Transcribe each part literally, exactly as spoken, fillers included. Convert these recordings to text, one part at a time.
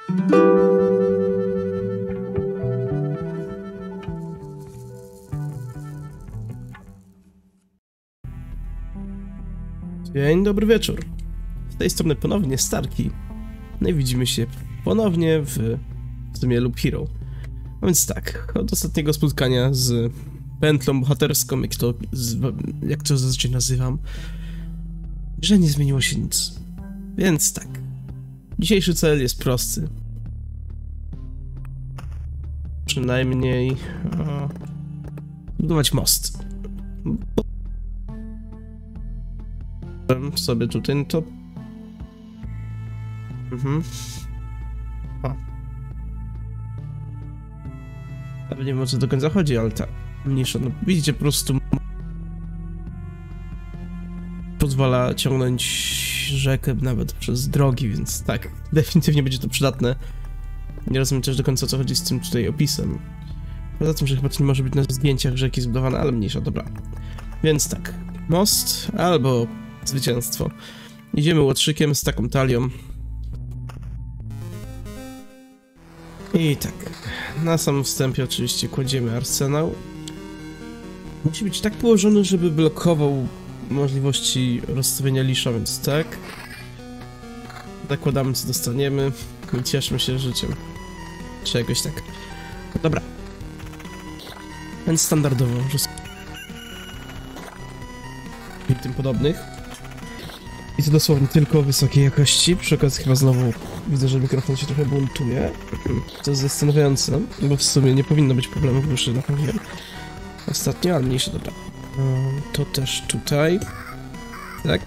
Dzień dobry wieczór. Z tej strony ponownie Starki. No i widzimy się ponownie w sumie Loop Hero. A więc tak, od ostatniego spotkania z pętlą bohaterską, jak to, jak to zazwyczaj nazywam, że nie zmieniło się nic. Więc tak, dzisiejszy cel jest prosty. Przynajmniej o, budować most. Sobie tutaj, no to... Mhm. O. Nie wiem, o co do końca chodzi, ale tak, mniejsza, no widzicie, po prostu pozwala ciągnąć rzekę nawet przez drogi, więc tak, definitywnie będzie to przydatne. Nie rozumiem też do końca, o co chodzi z tym tutaj opisem. Poza tym, że chyba to nie może być na zdjęciach rzeki zbudowane, ale mniejsza, dobra. Więc tak, most albo zwycięstwo. Idziemy łotrzykiem z taką talią. I tak, na samym wstępie oczywiście kładziemy arsenał. Musi być tak położony, żeby blokował możliwości rozstawienia lisza, więc tak. Zakładamy, co dostaniemy i cieszmy się życiem. Czy jakoś tak. Dobra. Więc standardowo, że i tym podobnych. I to dosłownie tylko wysokiej jakości. Przy okazji chyba znowu widzę, że mikrofon się trochę buntuje. To jest zastanawiające, bo w sumie nie powinno być problemu, bo już na pewno wiem. Ostatnio, ale mniejsze, dobra. To też tutaj. Tak.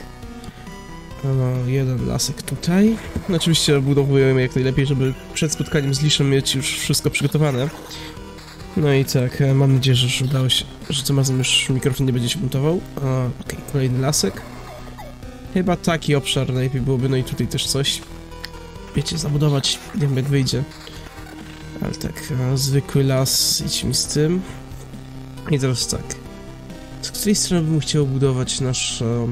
No, jeden lasek tutaj. Oczywiście obudowujemy jak najlepiej, żeby przed spotkaniem z liszem mieć już wszystko przygotowane. No i tak, mam nadzieję, że już udało się, że tym razem już mikrofon nie będzie się buntował. Okej, okay, kolejny lasek. Chyba taki obszar najlepiej byłoby, no i tutaj też coś. Wiecie, zabudować, nie wiem jak wyjdzie. Ale tak, zwykły las, idź mi z tym. I teraz tak. Z której strony bym chciał budować naszą...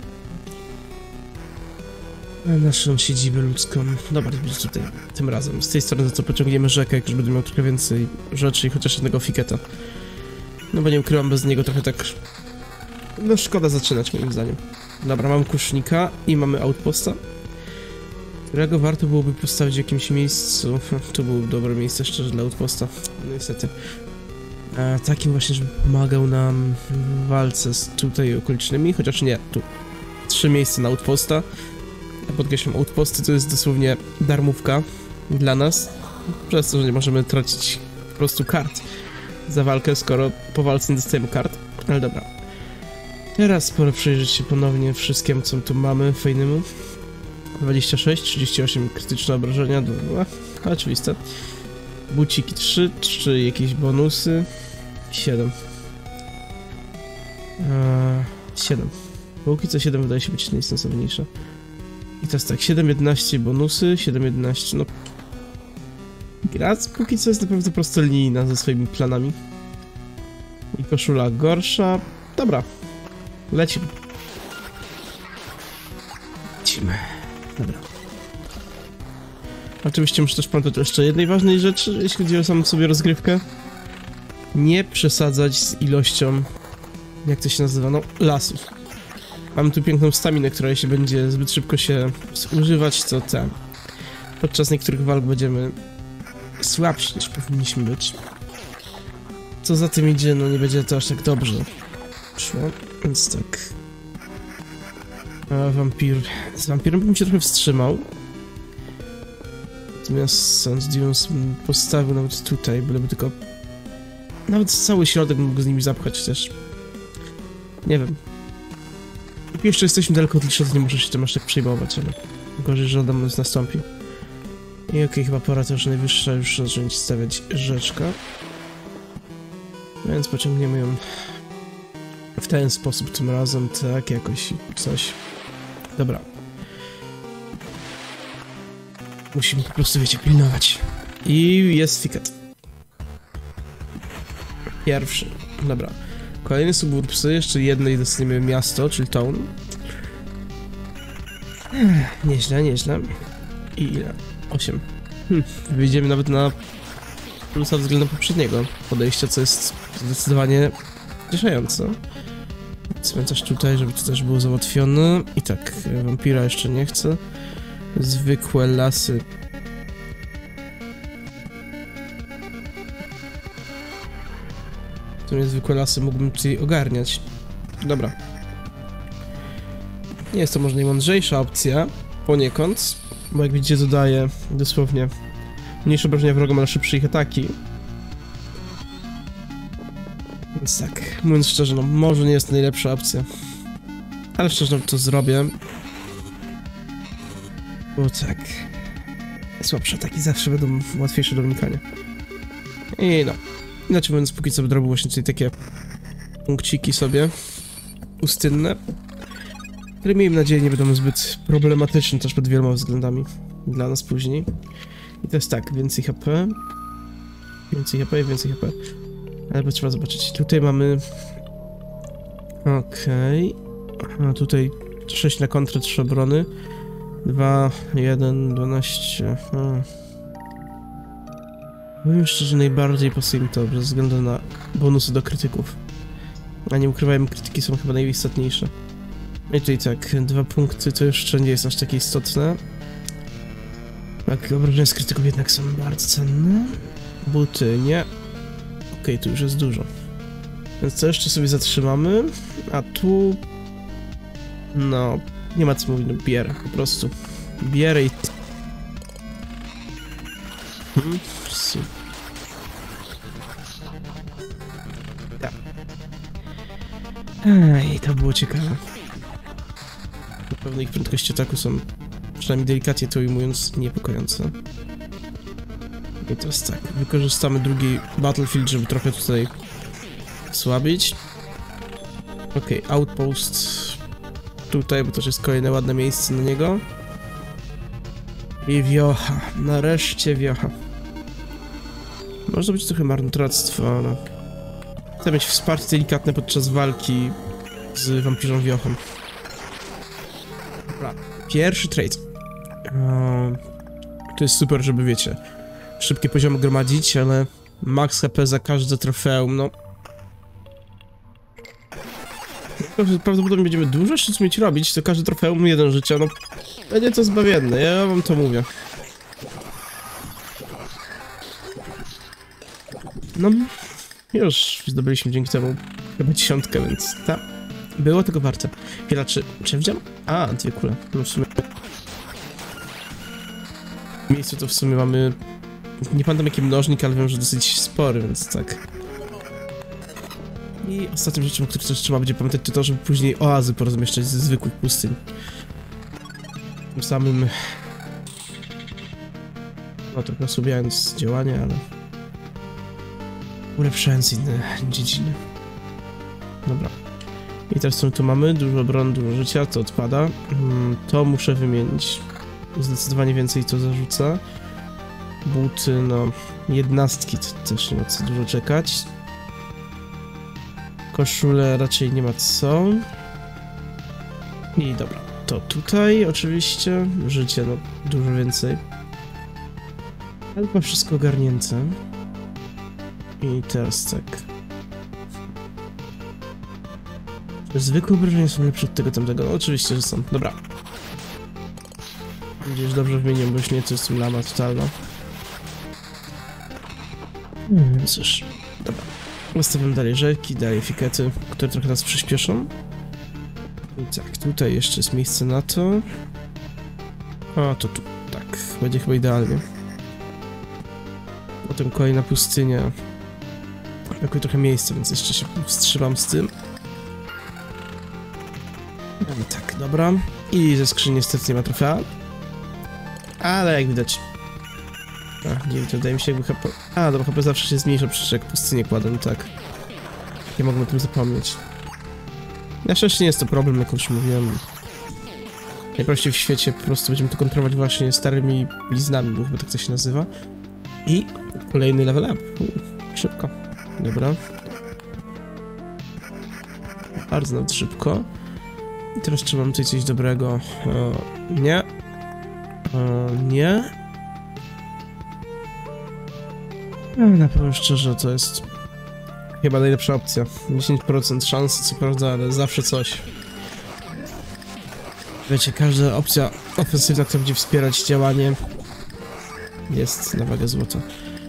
naszą siedzibę ludzką? Dobra, to będzie tutaj, tym razem. Z tej strony za co pociągniemy rzekę, jak już będę miał trochę więcej rzeczy i chociaż jednego fiketa. No bo nie ukrywam, bez niego trochę tak... no szkoda zaczynać moim zdaniem. Dobra, mam kusznika i mamy outposta, którego warto byłoby postawić w jakimś miejscu. To było dobre miejsce szczerze dla outposta, no niestety. A, takim właśnie, żeby pomagał nam w walce z tutaj okolicznymi, chociaż nie, tu trzy miejsca na outposta. Ja podkreślam, outposty to jest dosłownie darmówka dla nas, przez to, że nie możemy tracić po prostu kart za walkę, skoro po walce nie dostajemy kart, ale dobra. Teraz pora przyjrzeć się ponownie wszystkiemu, co tu mamy fajnemu. dwadzieścia sześć, trzydzieści osiem krytyczne obrażenia, dwa, oczywiste. Buciki trzy, trzy jakieś bonusy, siedem. Eee, siedem. Póki co siedem wydaje się być najsensowniejsze. I teraz tak, siedem jedenaście bonusy, siedem jedenaście, no... gra póki co jest naprawdę prostolinijna ze swoimi planami. I koszula gorsza, dobra. Lecimy. Lecimy. Dobra. Oczywiście muszę też pamiętać jeszcze jednej ważnej rzeczy, jeśli chodzi o samą sobie rozgrywkę. Nie przesadzać z ilością, jak to się nazywa, no, lasów. Mamy tu piękną staminę, która jeśli będzie zbyt szybko się zużywać, to ten... podczas niektórych walk będziemy słabsi niż powinniśmy być. Co za tym idzie, no nie będzie to aż tak dobrze szło, więc tak. A wampir... z wampirem bym się trochę wstrzymał. Natomiast Sans Dunes bym postawił nawet tutaj, byleby tylko... nawet cały środek mógł z nimi zapchać też. Nie wiem. Jak jeszcze jesteśmy daleko od lisza, to nie muszę się tym aż tak przejmować, ale... gorzej, że Adam nas nastąpi. I okej, okay, chyba pora też najwyższa już zacząć stawiać rzeczka. Więc pociągniemy ją w ten sposób tym razem, tak, jakoś coś. Dobra. Musimy po prostu, wiecie, pilnować. I jest fiket. Pierwszy. Dobra. Kolejny suburbsy, jeszcze jedno i dostaniemy miasto, czyli town. Ech, nieźle, nieźle. I ile? osiem. Hmm, wyjdziemy nawet na plusa względem poprzedniego podejścia, co jest zdecydowanie cieszające. Cmentarz tutaj, żeby to też było załatwione. I tak, wampira jeszcze nie chcę. Zwykłe lasy. To zwykłe lasy mógłbym tutaj ogarniać. Dobra. Nie jest to może najmądrzejsza opcja, poniekąd, bo jak widzicie dodaje dosłownie mniejsze obrażenia wrogom, ale szybsze ich ataki. Więc tak, mówiąc szczerze, no może nie jest to najlepsza opcja. Ale szczerze, no to zrobię. Bo tak, słabsze ataki zawsze będą łatwiejsze do unikania. I no, inaczej mówiąc, póki co zrobił właśnie tutaj takie punkciki sobie pustynne, które miejmy nadzieję nie będą zbyt problematyczne też pod wieloma względami dla nas później. I to jest tak, więcej H P, więcej H P i więcej H P. Ale trzeba zobaczyć, tutaj mamy... Okej... Okay. A tutaj sześć na kontrę, trzy obrony. dwa, jeden, dwanaście... Powiem szczerze, najbardziej pasuje mi to, ze względu na bonusy do krytyków. A nie ukrywajmy, krytyki są chyba najistotniejsze. I tutaj tak, dwa punkty to jeszcze nie jest aż takie istotne. Tak, obrażenia z krytyków jednak są bardzo cenne. Buty nie. Okej, okay, tu już jest dużo. Więc co jeszcze sobie zatrzymamy? A tu... No, nie ma co mówić, no bierę po prostu. Bierę i... Hmm, tak. Ej, to było ciekawe. Na pewno ich prędkości ataku są, przynajmniej delikatnie to ujmując, niepokojące. I to jest tak, wykorzystamy drugi Battlefield, żeby trochę tutaj słabić. Okej, okay, outpost tutaj, bo też jest kolejne ładne miejsce na niego. I wiocha, nareszcie wiocha. Może być trochę marnotrawstwo, ale... Chcę mieć wsparcie delikatne podczas walki z wampirzą wiochą. Dobra, pierwszy trade. Um, to jest super, żeby wiecie, szybkie poziomy gromadzić, ale max H P za każde trofeum, no... Prawdopodobnie będziemy dużo jeszcze co mieć robić, to każde trofeum jeden życia, no... Będzie to zbawienne, ja wam to mówię. No... Już zdobyliśmy dzięki temu chyba dziesiątkę, więc ta... Było tego warte. Chwila, czy... czy wziąłem? A, dwie kule. No w sumie... W miejscu to w sumie mamy... Nie pamiętam jaki mnożnik, ale wiem, że dosyć spory, więc tak. I ostatnią rzeczą, o której też trzeba będzie pamiętać, to to, żeby później oazy porozmieszczać ze zwykłych pustyń. Tym samym... No trochę osłabiając działanie, ale... ulepszając inne dziedziny. Dobra. I teraz co my tu mamy? Dużo obrony, dużo życia, to odpada. To muszę wymienić. Zdecydowanie więcej to zarzuca. Buty, no... Jednostki, to też nie ma co dużo czekać. Koszule raczej nie ma co. I dobra. To tutaj oczywiście. Życie, no dużo więcej. Ale chyba wszystko ogarnięte. I teraz tak. Zwykłe obrażenia są lepsze od tego tamtego. No, oczywiście, że są. Dobra. Gdzieś dobrze wymieniłem, bo już nie to jest lama totalna. Hmm, cóż. Dobra. Ustawiam dalej rzeki, dalej fikety, które trochę nas przyspieszą. I tak, tutaj jeszcze jest miejsce na to. A, to tu. Tak. Będzie chyba idealnie. Potem kolejna pustynia. Brakuje trochę miejsca, więc jeszcze się wstrzymam z tym. No tak, dobra. I ze skrzyni niestety nie ma trofea. Ale jak widać... A, nie wiem, to wydaje mi się jakby H P... A, dobra, H P zawsze się zmniejsza, przecież jak pustynię kładę, no tak. Nie mogę o tym zapomnieć. Na szczęście nie jest to problem, jak już mówiłem. Najprościej w świecie po prostu będziemy to kontrolować właśnie starymi bliznami, bo chyba tak to się nazywa. I kolejny level up. U, szybko. Dobra. Bardzo nawet szybko. I teraz czy mam tutaj coś dobrego? O, nie. O, nie. Na powiem szczerze, to jest chyba najlepsza opcja. dziesięć procent szansy, co prawda, ale zawsze coś. Wiecie, każda opcja ofensywna, która będzie wspierać działanie, jest na wagę złota.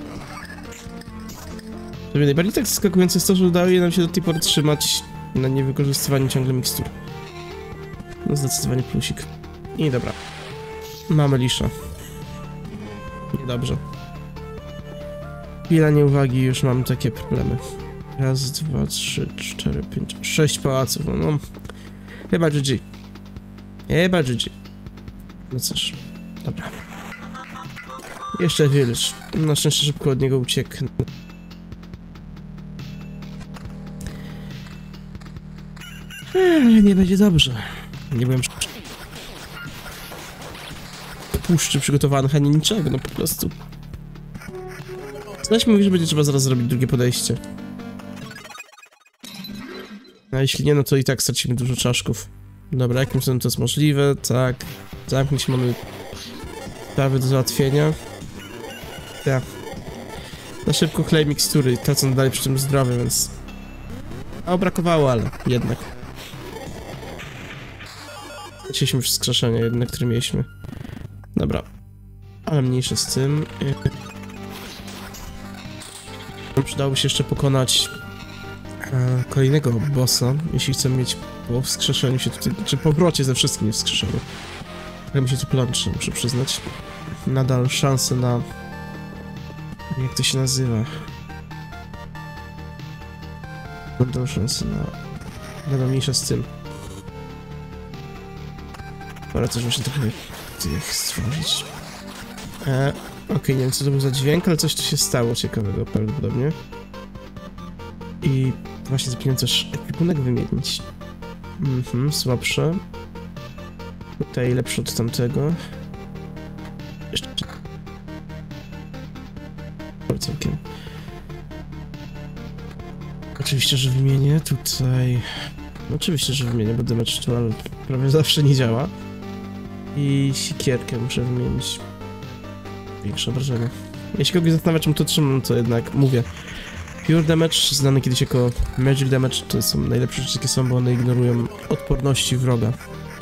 Sobie najbardziej tak zaskakujące jest to, że udało nam się do tej pory trzymać na niewykorzystywaniu ciągle mikstur. No zdecydowanie plusik. I dobra. Mamy lisza. Niedobrze. Chwila nieuwagi, już mamy takie problemy. Raz, dwa, trzy, cztery, pięć, sześć pałaców. No, no. Chyba G G. Chyba G G. No cóż. Dobra. Jeszcze village. Na szczęście szybko od niego ucieknę. Eee, nie będzie dobrze. Nie byłem puszczy przygotowanych, ani niczego, no po prostu. Znaś mówi, że będzie trzeba zaraz zrobić drugie podejście. A jeśli nie, no to i tak stracimy dużo czaszków. Dobra, jakim cudem to jest możliwe? Tak. Zamknąć mamy sprawy do załatwienia. Tak. Na szybko klej mikstury, tracąc dalej przy tym zdrowie, więc... A brakowało, ale jednak. Chcieliśmy już wskrzeszenie jedne, które mieliśmy. Dobra. Ale mniejsze z tym. Przydałoby się jeszcze pokonać e, kolejnego bossa, jeśli chcemy mieć po wskrzeszeniu się tutaj, czy po powrocie ze wszystkim wskrzeszeniu. Tak mi się tu plączy, muszę przyznać. Nadal szanse na... Jak to się nazywa? Nadal szanse na... Nadal mniejsze z tym. Ale też właśnie trochę jak stworzyć. E, Okej, okay, nie wiem co to był za dźwięk, ale coś tu się stało ciekawego prawdopodobnie. I właśnie zapomniałem też ekwipunek wymienić. Mhm, słabsze. Tutaj lepsze od tamtego. Jeszcze... Całkiem. Oczywiście, że wymienię tutaj... Oczywiście, że wymienię, bo damage tu, ale prawie zawsze nie działa. I sikierkę muszę wymienić. Większe obrażenia. Jeśli kogoś zastanawia, czemu to trzymam, to jednak mówię. Pure Damage, znany kiedyś jako Magic Damage, to są najlepsze rzeczy, jakie są, bo one ignorują odporności wroga.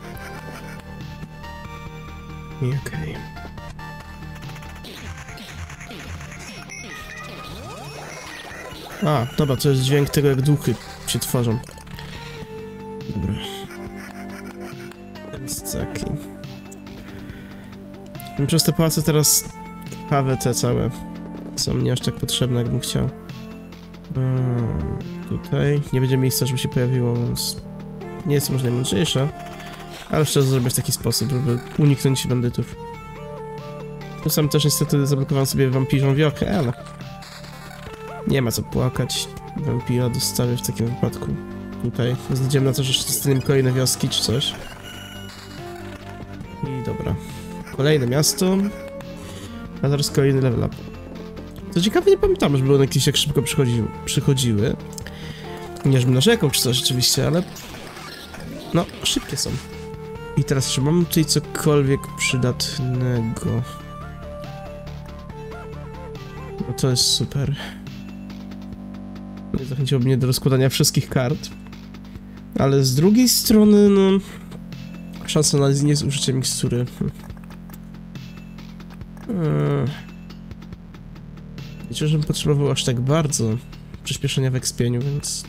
I okej. Okay. A, dobra, to jest dźwięk tego, jak duchy się tworzą. Dobra. Więc taki. Przez te pałace teraz H W T całe są nie aż tak potrzebne, jakbym chciał. Hmm, tutaj nie będzie miejsca, żeby się pojawiło, więc nie jest może najmądrzejsze, ale szczerze zrobię w taki sposób, żeby uniknąć bandytów. Tu sam też niestety zablokowałem sobie wampirzą wiochę, ale nie ma co płakać. Wampira dostawię w takim wypadku tutaj. Znajdziemy na to, że jeszcze dostaniemy kolejne wioski czy coś. I dobra. Kolejne miasto. A teraz kolejny level up. Co ciekawe, nie pamiętam, żeby one jakieś jak szybko przychodziły. przychodziły. Nie, żebym narzekał czy coś oczywiście, ale... No, szybkie są. I teraz, czy mamy tutaj cokolwiek przydatnego? No to jest super. Nie zachęciłoby mnie do rozkładania wszystkich kart. Ale z drugiej strony, no... Szansa na niezużycie mikstury. Hmm. Wiecie, żebym potrzebował aż tak bardzo przyspieszenia w ekspieniu, więc...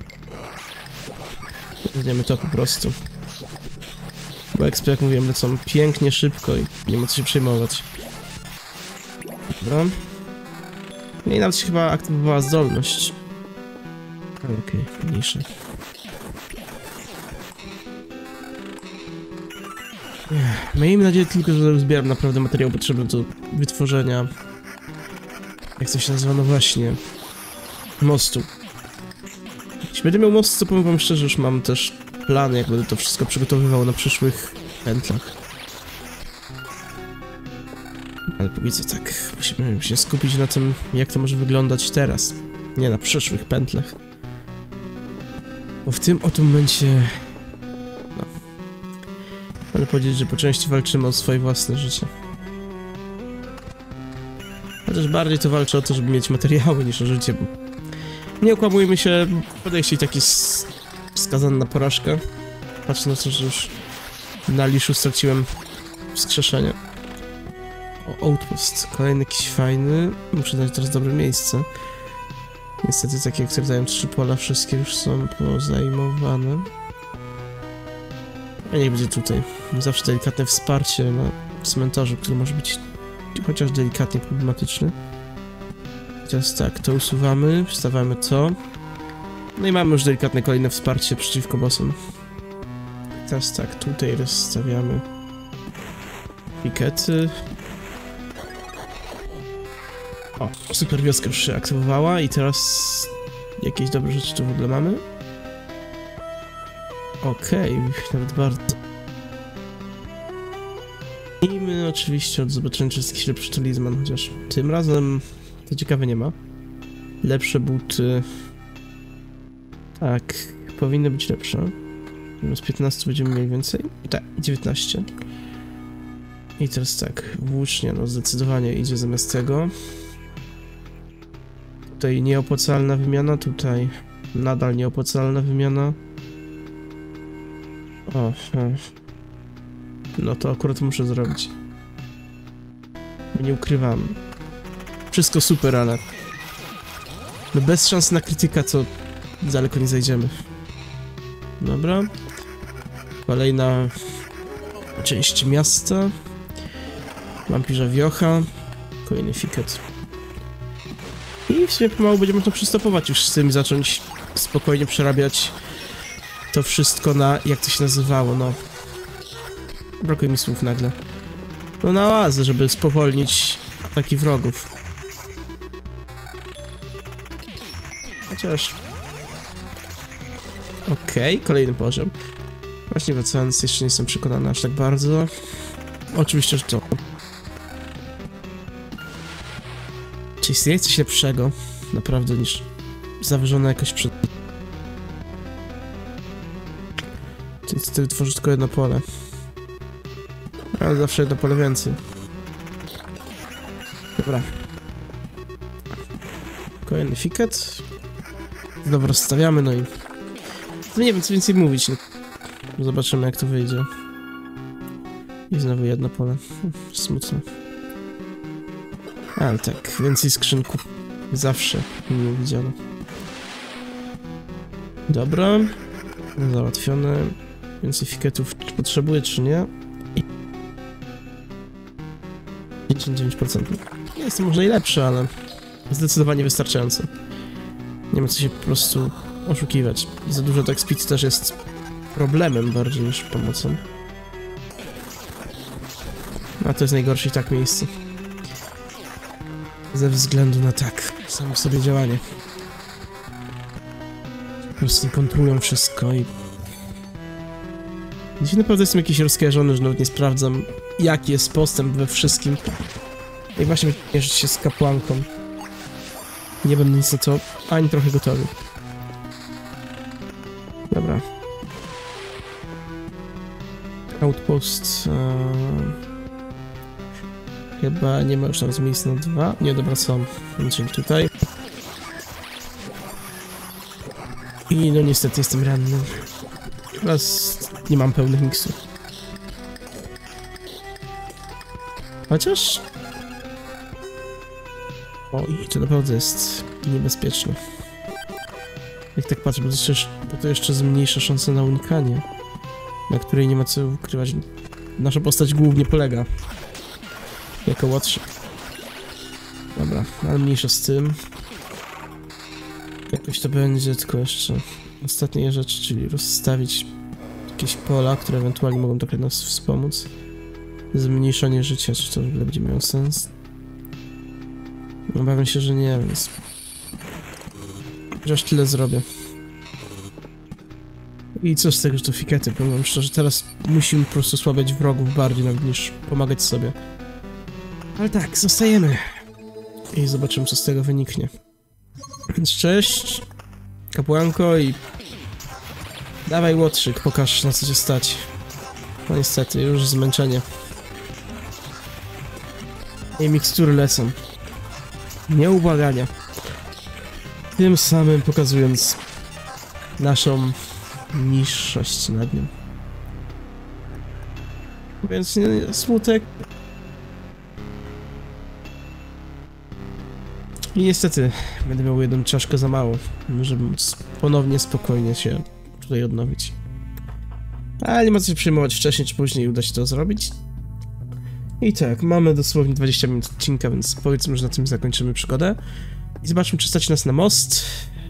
Weźmiemy to po prostu. Bo expy, jak mówiłem, lecą pięknie, szybko i nie ma co się przejmować. Dobra. No i nawet się chyba aktywowała zdolność. Okej, okay, mniejsze. Miejmy nadzieję tylko, że zbieram naprawdę materiał potrzebny do wytworzenia... Jak to się nazywa? No właśnie... mostu. Jeśli będę miał most, to powiem wam szczerze, już mam też plany, jak będę to wszystko przygotowywał na przyszłych pętlach. Ale póki co tak, musimy się skupić na tym, jak to może wyglądać teraz. Nie na przyszłych pętlach. Bo w tym oto momencie... No... Mogę powiedzieć, że po części walczymy o swoje własne życie. Chociaż bardziej to walczę o to, żeby mieć materiały niż o życie, bo... Nie okłamujmy się, podejście taki skazany na porażkę. Patrzę na to, że już na Liszu straciłem wskrzeszenie. O, Outpost. Kolejny jakiś fajny. Muszę dać teraz dobre miejsce. Niestety takie jak dają trzy pola, wszystkie już są pozajmowane. A niech będzie tutaj. Zawsze delikatne wsparcie na cmentarzu, który może być chociaż delikatnie problematyczny. Teraz tak, to usuwamy, wstawamy to. No i mamy już delikatne kolejne wsparcie przeciwko bossom. Teraz tak, tutaj rozstawiamy pikety. O, super wioska już się aktywowała i teraz jakieś dobre rzeczy tu w ogóle mamy. Okej, okay, nawet bardzo. I my oczywiście od zobaczenia, czy jest jakiś lepszy talizman, chociaż tym razem to ciekawe nie ma. Lepsze buty. Tak, powinny być lepsze. Z piętnastu będziemy mieli więcej. Tak, dziewiętnaście. I teraz tak, włócznia, no zdecydowanie idzie zamiast tego. Tutaj nieopłacalna wymiana, tutaj nadal nieopłacalna wymiana. O, no to akurat muszę zrobić. Nie ukrywam. Wszystko super, ale no bez szans na krytyka to daleko nie zajdziemy. Dobra. Kolejna część miasta. Wampirza wiocha. Kolejny fiket. I w sumie pomału będzie można przystopować już z tym, zacząć spokojnie przerabiać to wszystko na, jak to się nazywało, no. Brakuje mi słów nagle. No na oazę, żeby spowolnić ataki wrogów. Chociaż... Okej, okay, kolejny poziom. Właśnie wracając, jeszcze nie jestem przekonany aż tak bardzo. Oczywiście, że to... Czy istnieje coś lepszego, naprawdę, niż zawyżone jakoś przed... Czyli wtedy tworzy tylko jedno pole. Ale zawsze jedno pole więcej. Dobra. Kolejny fiket. Dobra, rozstawiamy, no i... No nie wiem, co więcej mówić, no. Zobaczymy, jak to wyjdzie. I znowu jedno pole. Smutne. Ale tak, więcej skrzynków. Zawsze nie widziano. Dobra. Załatwione. Więcej fiketów potrzebuję, czy nie? pięćdziesiąt dziewięć procent. Nie jestem może i lepszy, ale zdecydowanie wystarczająco. Nie ma co się po prostu oszukiwać. Za dużo tak speed też jest problemem bardziej niż pomocą. A to jest najgorsze i tak miejsce. Ze względu na tak, samo w sobie działanie. Po prostu kontrolują wszystko i... Dzisiaj naprawdę jestem jakiś rozkojarzony, że nawet nie sprawdzam, jaki jest postęp we wszystkim. I właśnie mierzyć się z kapłanką. Nie będę nic na to ani trochę gotowy. Dobra. Outpost... Uh... Chyba nie ma już teraz miejsca na dwa. Nie, dobra, są. Czyli tutaj. I no niestety jestem ranny. Teraz nie mam pełnych miksów. Chociaż... O, i to naprawdę jest niebezpieczne. Jak tak patrzę, bo to jeszcze, bo to jeszcze zmniejsza szanse na unikanie, na której nie ma co ukrywać. Nasza postać głównie polega. Jako łotrzyk. Dobra, ale mniejsza z tym. Jakoś to będzie, tylko jeszcze ostatnie rzeczy, czyli rozstawić jakieś pola, które ewentualnie mogą trochę nas wspomóc. Zmniejszenie życia, czy to w ogóle będzie miało sens? Obawiam się, że nie, więc... Chociaż tyle zrobię. I co z tego, że to fikety? Powiem szczerze, teraz musimy po prostu słabiać wrogów bardziej nawet niż pomagać sobie. Ale tak, zostajemy. I zobaczymy, co z tego wyniknie. Więc cześć, kapłanko i... Dawaj łotrzyk, pokaż, na co cię stać. No niestety, już zmęczenie. I mikstury lecą. nieubłagania. Tym samym pokazując naszą niższość nad nią. Więc nie, nie, smutek. I niestety będę miał jedną czaszkę za mało, żeby móc ponownie spokojnie się tutaj odnowić. Ale nie ma co się przejmować, wcześniej czy później uda się to zrobić. I tak, mamy dosłownie dwadzieścia minut odcinka, więc powiedzmy, że na tym zakończymy przygodę. I zobaczmy, czy stać nas na most.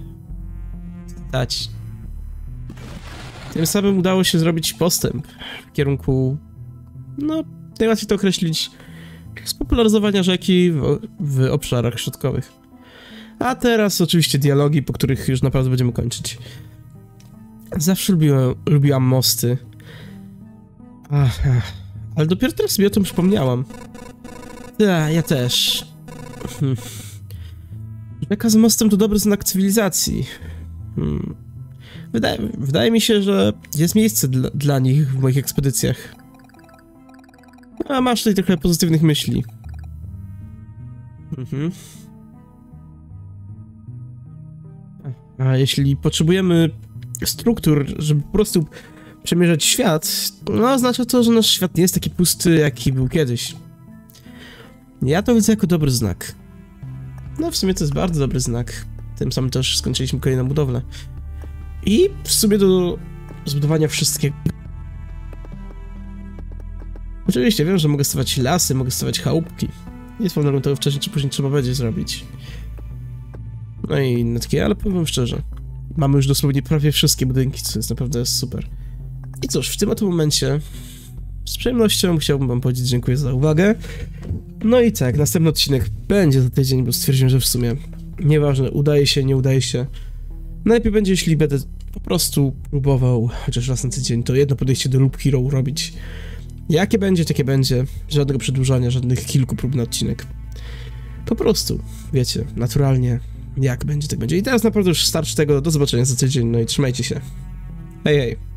Stać. Tym samym udało się zrobić postęp w kierunku, no, najłatwiej to określić, spopularyzowania rzeki w, w obszarach środkowych. A teraz oczywiście dialogi, po których już naprawdę będziemy kończyć. Zawsze lubiłem, lubiłam mosty. Ach, ach. Ale dopiero teraz sobie o tym przypomniałam. Ja, ja też. Hmm. Rzeka z mostem to dobry znak cywilizacji. Hmm. Wydaje, wydaje mi się, że jest miejsce dla, dla nich w moich ekspedycjach. A masz tutaj trochę pozytywnych myśli. Mhm. A jeśli potrzebujemy struktur, żeby po prostu przemierzać świat, no oznacza to, że nasz świat nie jest taki pusty, jaki był kiedyś. Ja to widzę jako dobry znak. No w sumie to jest bardzo dobry znak. Tym samym też skończyliśmy kolejną budowlę. I w sumie do zbudowania wszystkiego. Oczywiście wiem, że mogę stawiać lasy, mogę stawiać chałupki. Jest pewno, że tego wcześniej czy później trzeba będzie zrobić. No i inne takie, ale powiem wam szczerze. Mamy już dosłownie prawie wszystkie budynki, co jest naprawdę super. I cóż, w tym oto momencie z przyjemnością chciałbym wam powiedzieć dziękuję za uwagę. No i tak, następny odcinek będzie za tydzień, bo stwierdziłem, że w sumie nieważne, udaje się, nie udaje się. Najlepiej będzie, jeśli będę po prostu próbował chociaż raz na tydzień to jedno podejście do Loop Hero robić. Jakie będzie, takie będzie. Żadnego przedłużania, żadnych kilku prób na odcinek. Po prostu, wiecie, naturalnie, jak będzie, tak będzie. I teraz naprawdę już starczy tego. Do zobaczenia za tydzień, no i trzymajcie się. Hej, hej.